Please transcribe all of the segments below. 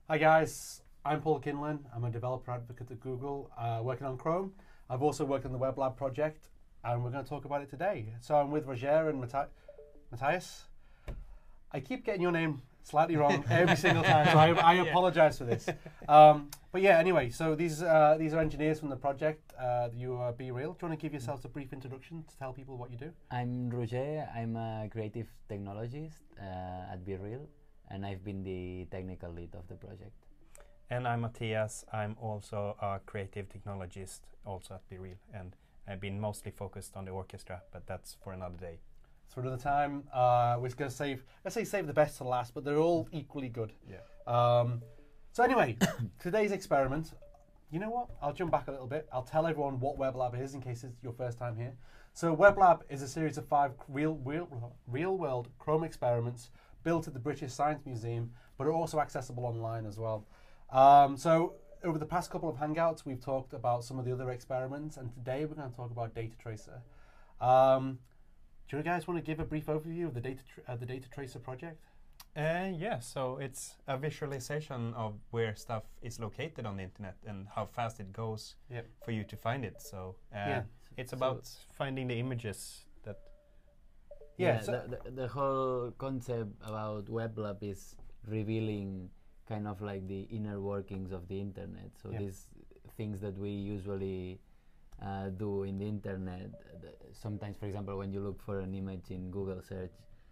Hi guys, I'm Paul Kinlan. I'm a developer advocate at Google, working on Chrome. I've also worked on the Web Lab project, and we're going to talk about it today. So I'm with Roger and Matthias. I keep getting your name slightly wrong every single time, so I apologize for this. But yeah, anyway, so these are engineers from the project. You are Be Real. Do you want to give yourselves a brief introduction to tell people what you do? I'm Roger. I'm a creative technologist at Be Real, and I've been the technical lead of the project. And I'm Matthias. I'm also a creative technologist, also at Be Real, and I've been mostly focused on the orchestra, but that's for another day. For another time, we're going to save the best to last, but they're all equally good. Yeah. So anyway, today's experiment. You know what? I'll jump back a little bit. I'll tell everyone what Web Lab is in case it's your first time here. So Web Lab is a series of 5 real-world Chrome experiments built at the British Science Museum, but are also accessible online as well. So over the past couple of Hangouts, we've talked about some of the other experiments, and today we're going to talk about Data Tracer. Do you guys want to give a brief overview of the Data Tracer project? Yeah, so it's a visualization of where stuff is located on the internet and how fast it goes for you to find it. So it's about finding the images that... Yeah, so the whole concept about Web Lab is revealing kind of like the inner workings of the internet. So these things that we usually do in the internet, sometimes, for example, when you look for an image in Google search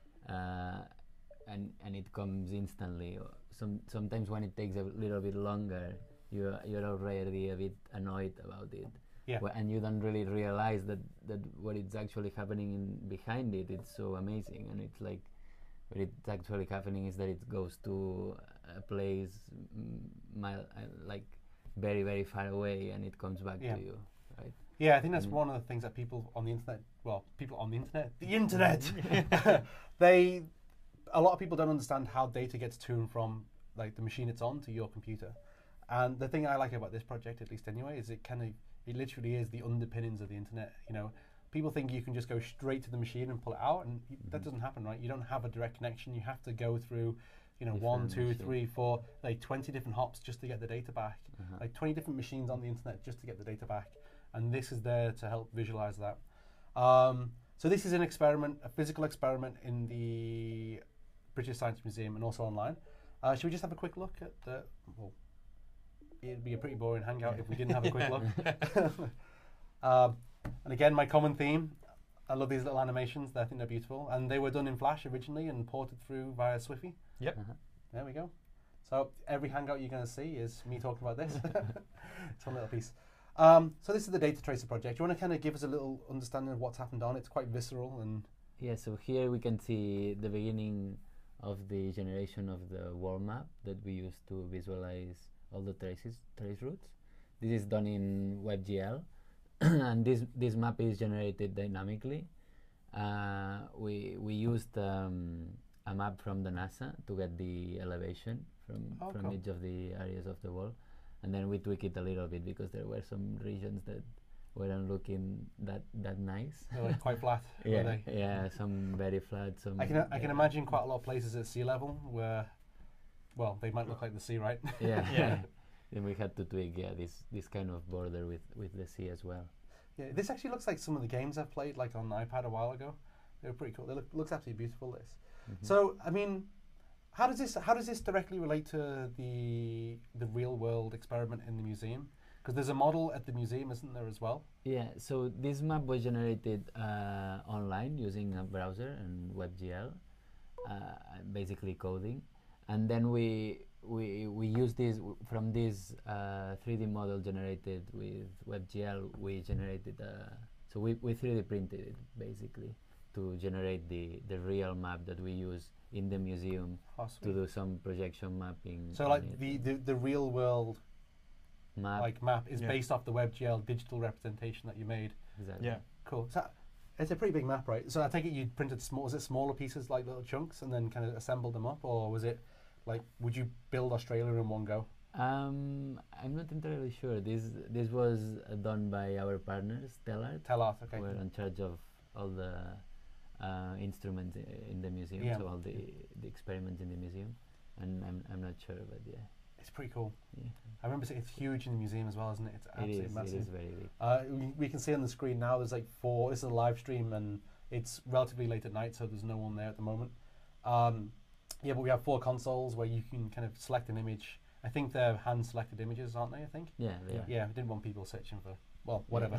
and it comes instantly, or sometimes when it takes a little bit longer, you're already a bit annoyed about it. Yeah. And you don't really realize that what is actually happening behind it, it's so amazing. And it's like, what it's actually happening is that it goes to a place like very, very far away, and it comes back to you, right? Yeah, I think that's one of the things that people on the internet, a lot of people don't understand how data gets to and from like the machine it's on to your computer. And the thing I like about this project, at least anyway, is it literally is the underpinnings of the internet. You know, people think you can just go straight to the machine and pull it out, and that doesn't happen, right? You don't have a direct connection. You have to go through, you know, 1, 2, 3, 4, like 20 different hops just to get the data back. Like 20 different machines on the internet just to get the data back. And this is there to help visualize that. So this is an experiment, a physical experiment in the British Science Museum and also online. Should we just have a quick look at the... Well, it'd be a pretty boring hangout if we didn't have a quick look. And again, my common theme, I love these little animations. I think they're beautiful. And they were done in Flash originally and ported through via Swiffy. Yep. There we go. So every hangout you're going to see is me talking about this. It's one little piece. So this is the Data Tracer project. Do you want to kind of give us a little understanding of what's happened on it? It's quite visceral and... Yeah, so here we can see the beginning of the generation of the world map that we use to visualize all the trace routes. This is done in WebGL, and this map is generated dynamically. We used a map from the NASA to get the elevation from each of the areas of the world, and then we tweak it a little bit because there were some regions that weren't looking that nice. They were quite flat. Yeah, some very flat. Some I can imagine quite a lot of places at sea level where, well, they might look like the sea, right? Yeah. Then we had to tweak, this kind of border with the sea as well. Yeah, this actually looks like some of the games I've played, like on iPad a while ago. They were pretty cool. Looks absolutely beautiful. This. So, I mean, how does this directly relate to the real world experiment in the museum? Because there's a model at the museum, isn't there, as well? Yeah. So this map was generated online using a browser and WebGL, basically coding, and then we use this from this 3D model generated with WebGL. We generated so we 3D printed it basically to generate the real map that we use in the museum to do some projection mapping. So like the real world map is based off the WebGL digital representation that you made. Exactly. Yeah. Cool. So it's a pretty big map, right? So I take it you printed smaller pieces, like little chunks, and then kind of assembled them up, or was it like, would you build Australia in one go? I'm not entirely sure. This was done by our partners, Telart. Okay. We're in charge of all the instruments in the museum, so all the experiments in the museum, and I'm not sure, but yeah. It's pretty cool. Yeah. I remember it's huge in the museum as well, isn't it? It's absolutely massive. It is very big. We can see on the screen now there's like 4, this is a live stream and it's relatively late at night, so there's no one there at the moment. Yeah, but we have 4 consoles where you can kind of select an image. I think they're hand-selected images, aren't they, I think? Yeah, they are. Yeah, we didn't want people searching for, well, whatever.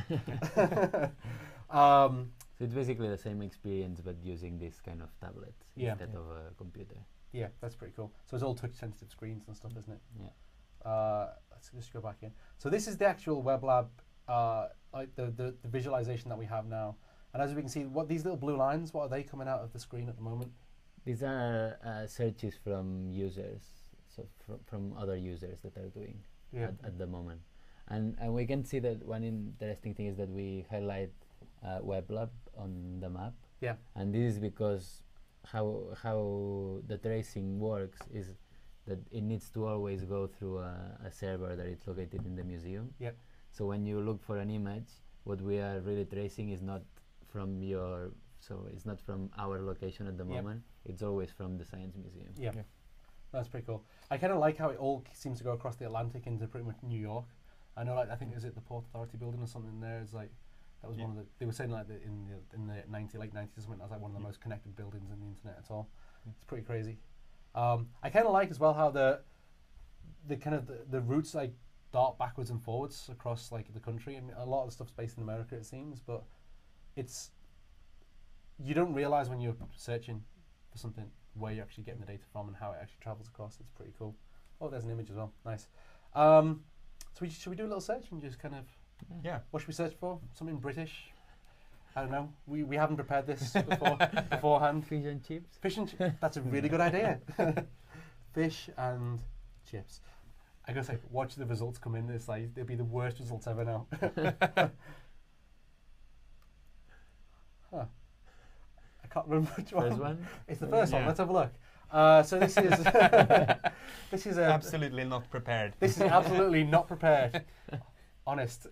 So it's basically the same experience, but using this kind of tablet instead of a computer. Yeah, that's pretty cool. So it's all touch-sensitive screens and stuff, isn't it? Yeah. Let's just go back in. So this is the actual web lab, like the visualization that we have now. And as we can see, what these little blue lines, what are they coming out of the screen at the moment? These are searches from users, so from other users that are doing at the moment. And we can see that one interesting thing is that we highlight web lab on the map. Yeah. And this is because how the tracing works is that it needs to always go through a server that is located in the museum. Yeah. So when you look for an image, what we are really tracing is not from it's not from our location at the moment. It's always from the Science Museum. Yeah. That's pretty cool. I kind of like how it all seems to go across the Atlantic into pretty much New York. I know, like, I think is it the Port Authority building or something there? Is like that was one of the. They were saying like in the late 90s or something. That was like one of the most connected buildings in the internet at all. It's pretty crazy. I kind of like as well how the kind of the routes like dart backwards and forwards across like the country. I mean, a lot of the stuff's based in America, it seems, but it's you don't realize when you're searching for something where you're actually getting the data from and how it actually travels across. It's pretty cool. Oh, there's an image as well. Nice. So should we do a little search and just kind of what should we search for? Something British? I don't know. We haven't prepared this beforehand. Fish and chips. Fish and chips. That's a really good idea. Fish and chips. I gotta say, watch the results come in. It's like they'll be the worst results ever now. Huh. I can't remember which one. First one. It's the first one. Let's have a look. So this is this is absolutely not prepared. This is absolutely not prepared. Honest.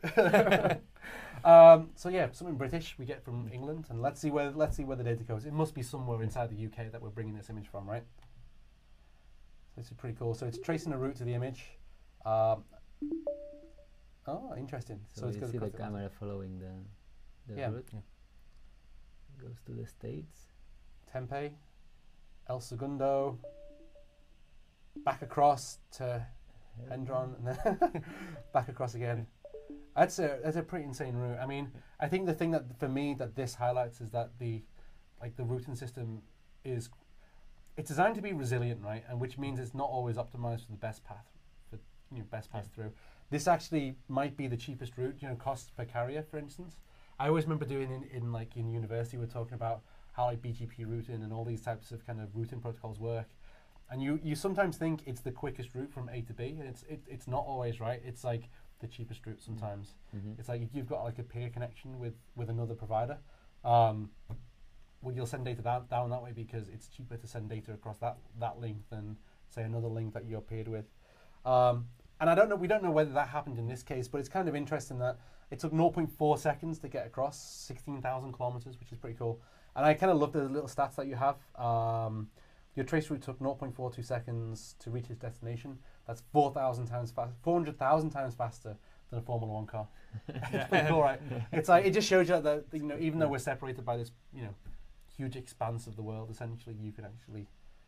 So yeah, something British we get from England, and let's see where the data goes. It must be somewhere inside the UK that we're bringing this image from, right? So this is pretty cool. So it's tracing a route to the image. Oh, interesting. So you see the camera following the route. Yeah. Goes to the States. Tempe, El Segundo, back across to Hendron, and then back across again. That's a pretty insane route. I mean, I think the thing that for me that this highlights is that the routing system it's designed to be resilient, right? And which means it's not always optimized for the best path through. This actually might be the cheapest route, cost per carrier, for instance. I always remember doing in university, we're talking about how like BGP routing and all these types of kind of routing protocols work. And you sometimes think it's the quickest route from A to B, and it's not always, right? It's like the cheapest route sometimes. It's like if you've got like a peer connection with another provider, well, you'll send data down that way because it's cheaper to send data across that link than say another link that you're paired with. And we don't know whether that happened in this case, but it's kind of interesting that it took 0.4 seconds to get across 16,000 kilometers, which is pretty cool. And I kind of love the little stats that you have. Your trace route took 0.42 seconds to reach its destination. That's 400,000 times faster than a Formula 1 car. It's pretty cool, right? It's like it just shows you that even though we're separated by this huge expanse of the world, essentially you can actually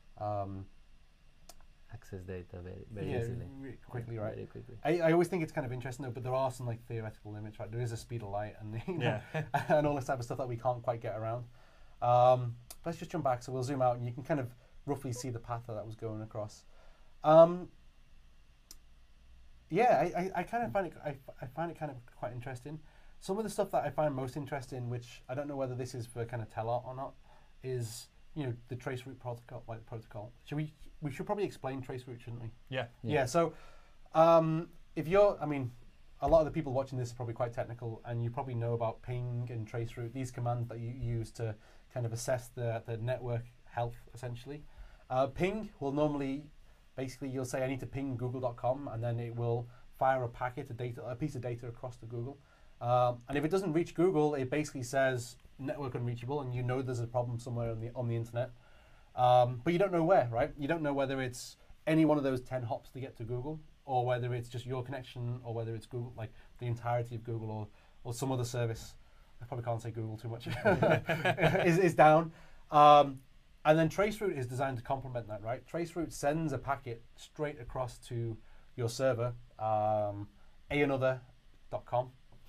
access data very easily, quickly, right? Very quickly. I always think it's kind of interesting though, but there are some like theoretical limits, right? There is a speed of light and and all this type of stuff that we can't quite get around. Let's just jump back, so we'll zoom out and you can kind of roughly see the path that was going across. I kind of find it kind of quite interesting. Some of the stuff that I find most interesting, which I don't know whether this is for kind of telart or not, is the trace route protocol. We should probably explain trace route, shouldn't we? Yeah. So if you're, a lot of the people watching this are probably quite technical, and you probably know about ping and trace route. These commands that you use to kind of assess the network health, essentially. Ping will normally, basically, you'll say I need to ping google.com, and then it will fire a piece of data across to Google. And if it doesn't reach Google, it basically says network unreachable, and there's a problem somewhere on the internet. But you don't know where, right? You don't know whether it's any one of those 10 hops to get to Google, or whether it's just your connection, or whether it's Google, like the entirety of Google, or some other service. I probably can't say Google too much. is down. And then traceroute is designed to complement that, right? Traceroute sends a packet straight across to your server, another.com.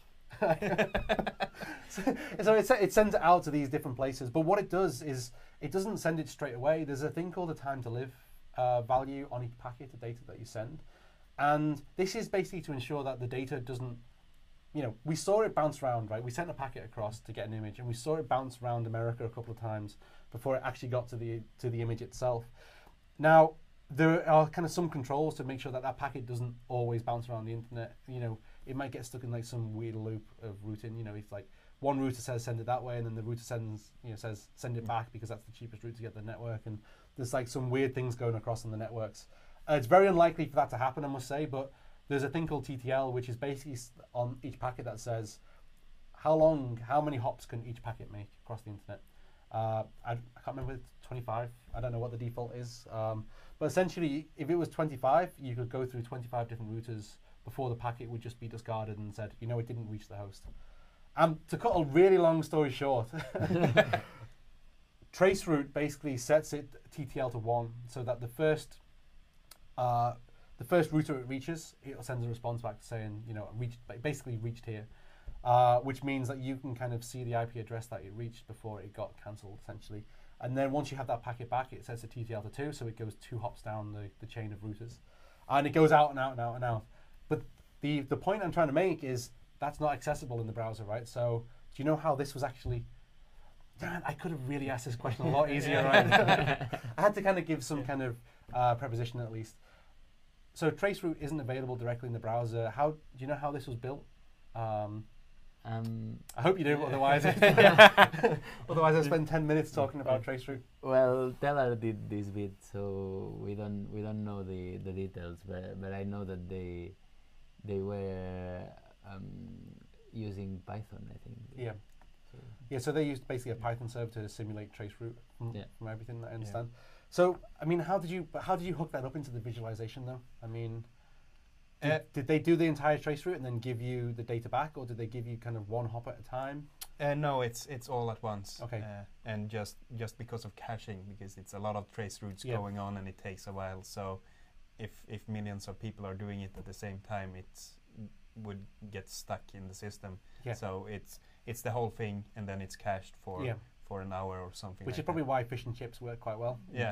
so it sends it out to these different places. But what it does is it doesn't send it straight away. There's a thing called a time to live value on each packet of data that you send. And this is basically to ensure that the data doesn't, we saw it bounce around, right? We sent a packet across to get an image, and we saw it bounce around America a couple of times before it actually got to the image itself. Now, there are kind of some controls to make sure that that packet doesn't always bounce around the internet. It might get stuck in like some weird loop of routing. If like one router says send it that way, and then the router says send it back because that's the cheapest route to get the network, and there's like some weird things going across on the networks. It's very unlikely for that to happen, I must say, but there's a thing called TTL, which is basically on each packet that says how many hops can each packet make across the internet. I can't remember, it's 25. I don't know what the default is. But essentially, if it was 25, you could go through 25 different routers before the packet would just be discarded and said, it didn't reach the host. To cut a really long story short, traceroute basically sets it TTL to 1, so that the first router it reaches, it sends a response back saying, basically reached here, which means that you can kind of see the IP address that it reached before it got cancelled, essentially. And then once you have that packet back, it sets a TTL to 2, so it goes 2 hops down the chain of routers. And it goes out and out and out and out. But the point I'm trying to make is that's not accessible in the browser, right? So do you know how this was actually... Dan, I could have really asked this question a lot easier, right? I had to kind of give some kind of preposition at least. So traceroute isn't available directly in the browser. Do you know how this was built? I hope you do, otherwise I spend 10 minutes talking about traceroute. Well, Teller did this bit, so we don't know the details, but I know that they were using Python, I think. Yeah. So they used basically a Python server to simulate traceroute from everything that I understand. Yeah. So, I mean, how did you hook that up into the visualization, though? I mean, did they do the entire traceroute and then give you the data back, or did they give you kind of one hop at a time? No, it's all at once. Okay. And just because of caching, because it's a lot of trace routes going on, and it takes a while. So, if millions of people are doing it at the same time, would get stuck in the system. Yeah. So it's the whole thing, and then it's cached for an hour or something. Which is probably why fish and chips work quite well. Yeah.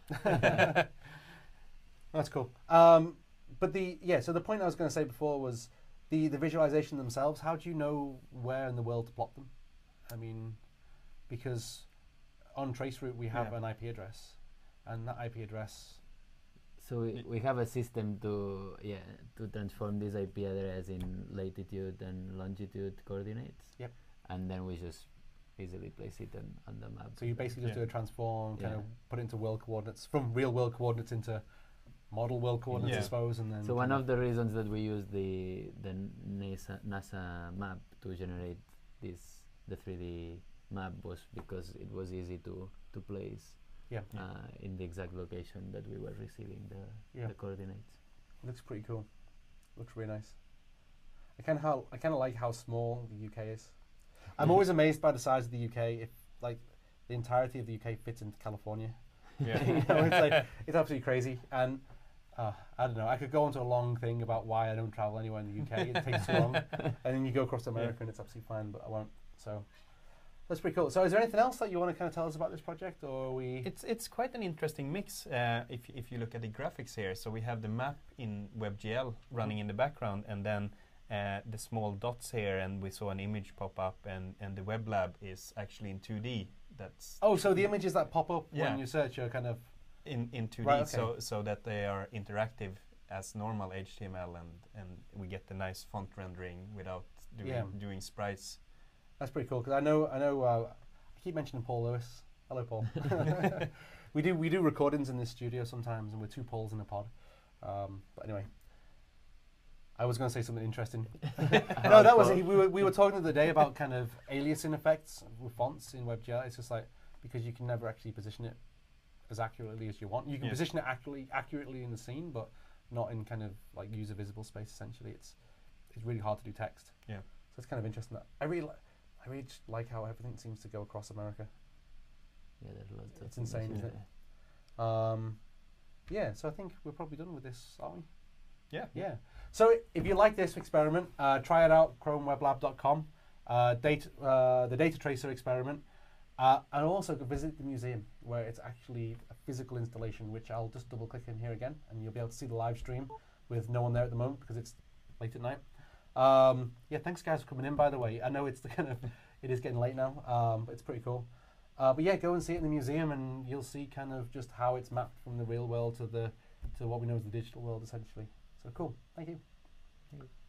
That's cool. But so the point I was going to say before was the visualization themselves. How do you know where in the world to plot them? I mean, because on traceroute we have an IP address, and that IP address. So we have a system to transform this IP address in latitude and longitude coordinates. Yep. And then we just easily place it on the map. So you basically just do a transform, kind of put it into world coordinates, from real world coordinates into model world coordinates, I suppose. And then so one of the reasons that we use the NASA map to generate the 3D map was because it was easy to place in the exact location that we were receiving the coordinates. Looks pretty cool. Looks really nice. I kind of like how small the UK is. I'm always amazed by the size of the UK. If like the entirety of the UK fits into California, it's absolutely crazy. And I don't know. I could go into a long thing about why I don't travel anywhere in the UK. It takes too long, and then you go across to America and it's absolutely fine. But I won't. So that's pretty cool. So is there anything else that you want to kind of tell us about this project, or are we? It's quite an interesting mix. If you look at the graphics here, so we have the map in WebGL running in the background, and then the small dots here, and we saw an image pop up, and the web lab is actually in 2D. So the images that pop up when you search are kind of in 2D, right, okay. so that they are interactive as normal HTML, and we get the nice font rendering without doing sprites. That's pretty cool, because I know I keep mentioning Paul Lewis. Hello, Paul. we do recordings in this studio sometimes, and we're 2 Pauls in a pod. But anyway, I was going to say something interesting. No, that was we were talking the other day about kind of aliasing effects with fonts in WebGL. It's just like, because you can never actually position it as accurately as you want. You can position it accurately in the scene, but not in kind of like user visible space. Essentially, it's really hard to do text. Yeah. So it's kind of interesting. That I really just like how everything seems to go across America. Yeah, there's lots of. It's insane, isn't it? Yeah. So I think we're probably done with this, aren't we? Yeah. Yeah. So if you like this experiment, try it out. ChromeWebLab.com. The data tracer experiment. And also go visit the museum where it's actually a physical installation, which I'll just double click in here again, and you'll be able to see the live stream with no one there at the moment because it's late at night. Yeah, thanks guys for coming in, by the way. I know it's it is getting late now, but it's pretty cool. But yeah, go and see it in the museum and you'll see kind of just how it's mapped from the real world to what we know as the digital world essentially. So cool, thank you. Thank you.